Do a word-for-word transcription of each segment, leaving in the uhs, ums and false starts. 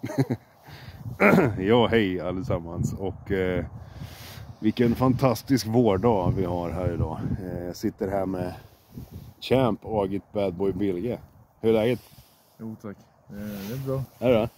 Ja, hej allesammans. Och eh, vilken fantastisk vårdag vi har här idag. Eh, jag sitter här med Champ Agit Bad Boy Bilge. Hur är läget? Jo tack, det är, det är bra. Är det?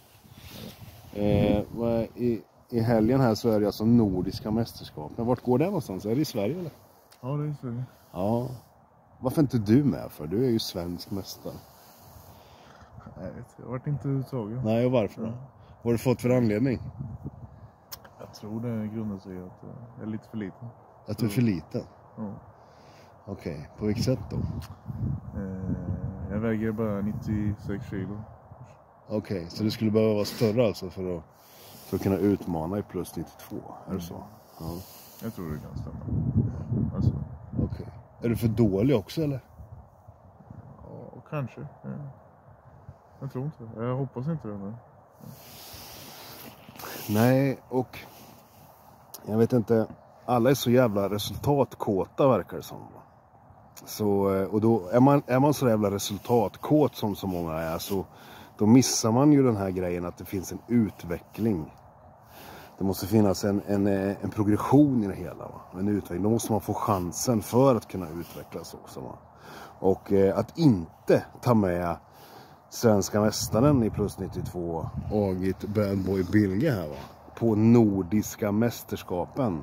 Eh, i, I helgen här så är det alltså nordiska mästerskap. Men vart går det någonstans? Är det i Sverige eller? Ja, det är i Sverige. Ja. Varför inte du med för? Du är ju svensk mästare. Jag vet, jag har varit inte uttagen. Nej, och varför då? Ja. Vad har du fått för anledning? Jag tror det grundar sig i att jag är lite för liten. Att du är för liten? Ja. Okej, okay. På vilket sätt då? Eh, jag väger bara nittiosex kilo. Okej, okay. Så du skulle behöva vara större alltså för att, för att kunna utmana i plus nittiotvå? Är det så? Ja. Jag tror det kan stämma. Alltså. Okej. Okay. Är du för dålig också eller? Ja, kanske. Ja. Jag tror inte. Jag hoppas inte det. Men... Ja. Nej, och jag vet inte. Alla är så jävla resultatkåta verkar det som. Så, och då är man, är man så jävla resultatkåt som så många är, så då missar man ju den här grejen att det finns en utveckling. Det måste finnas en, en, en progression i det hela. Va? En utveckling. Då måste man få chansen för att kunna utvecklas också. Va? Och eh, att inte ta med svenska mästaren i plus nittiotvå, Agit Bad Boy Bilge här va? På nordiska mästerskapen.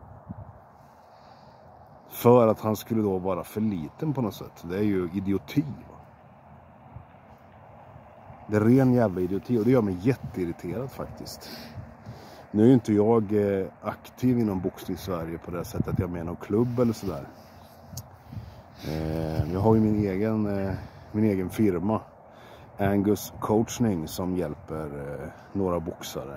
För att han skulle då vara för liten på något sätt. Det är ju idioti. Va? Det är ren jävla idioti och det gör mig jätteirriterad faktiskt. Nu är ju inte jag eh, aktiv inom boxning i Sverige på det sättet att jag menar klubb eller sådär. Eh, jag har ju min egen, eh, min egen firma, Angus Coachning, som hjälper eh, några boxare.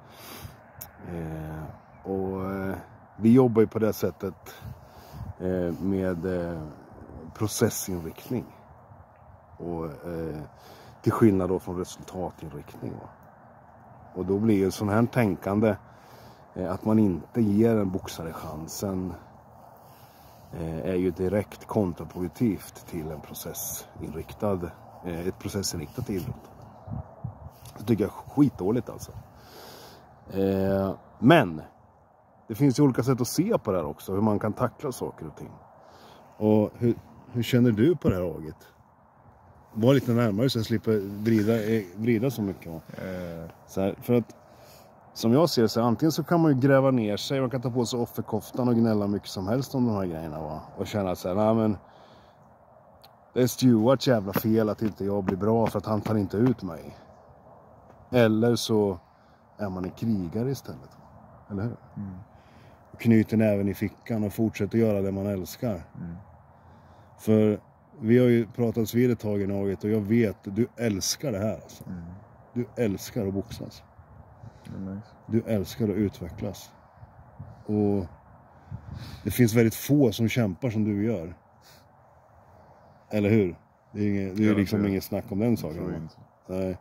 Eh, och eh, vi jobbar ju på det sättet eh, med eh, processinriktning. Och eh, till skillnad då från resultatinriktning. Va? Och då blir ju sån här tänkande eh, att man inte ger en boxare chansen eh, är ju direkt kontraproduktivt till en processinriktad, eh, ett processinriktat idrott. Det tycker jag är skitdåligt alltså. Eh, men det finns ju olika sätt att se på det här också, hur man kan tackla saker och ting. Och hur, hur känner du på det här Agit? Var lite närmare så jag slipper vrida, vrida så mycket. Eh. Så här, för att som jag ser det så antingen så kan man ju gräva ner sig, man kan ta på sig offerkoftan och gnälla mycket som helst om de här grejerna va? Och känna så här, nej men det är Stuarts jävla fel att inte jag blir bra för att han tar inte ut mig. Eller så är man en krigare istället. Eller hur? Mm. Och knyter näven i fickan och fortsätter göra det man älskar. Mm. För vi har ju pratat vid ett tag i Agit och jag vet, du älskar det här alltså. Mm. Du älskar att boxas. Det är nice. Du älskar att utvecklas. Och det finns väldigt få som kämpar som du gör. Eller hur? Det är, inget, det är liksom inget snack om den saken. Nej.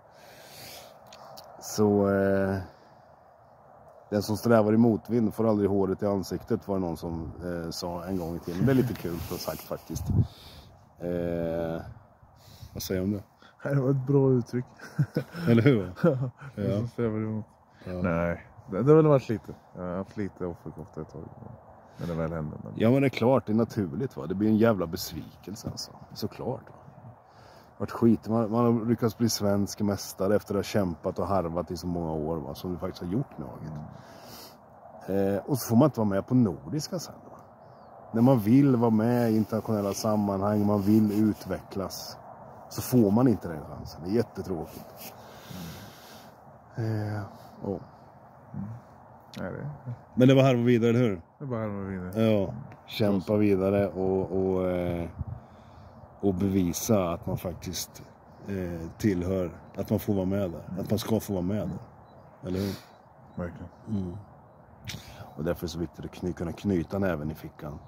Så eh, den som strävar i motvind får aldrig håret i ansiktet, var det någon som eh, sa en gång i tiden. Det är lite kul att ha sagt faktiskt. Eh, vad säger du om det? Det var ett bra uttryck. Eller hur? Ja. Ja. Nej, det, det har väl varit lite. Jag har haft lite offerkofta ett tag. Men det väl hände. Men... Ja men det är klart, det är naturligt va. Det blir en jävla besvikelse alltså. Såklart va. Vart skit. Man, man har lyckats bli svensk mästare efter att ha kämpat och harvat i så många år va. Som vi faktiskt har gjort med Agit. Mm. Eh, och så får man inte vara med på nordiska sen va. När man vill vara med i internationella sammanhang, man vill utvecklas, så får man inte den chansen. Det är jättetråkigt. Mm. Eh, oh. mm. Nej, det... Men det var harva vidare, eller hur? Det var harva vidare. Ja, kämpa vidare och, och, eh, och bevisa att man faktiskt eh, tillhör, att man får vara med där. Mm. Att man ska få vara med där. Eller hur? Verkligen. Mm. Och därför är det så viktigt att kny- kunna knyta näven i fickan.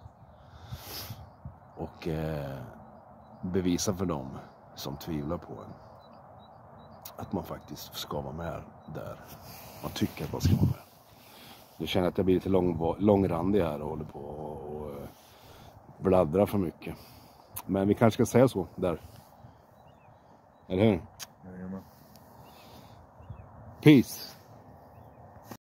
Och eh, bevisa för dem som tvivlar på en att man faktiskt ska vara med där. Man tycker att man ska vara med. Nu känner jag att jag blir lite lång, långrandig här och håller på och, och bladdrar för mycket. Men vi kanske ska säga så där. Eller hur? Jajamän. Peace. Peace!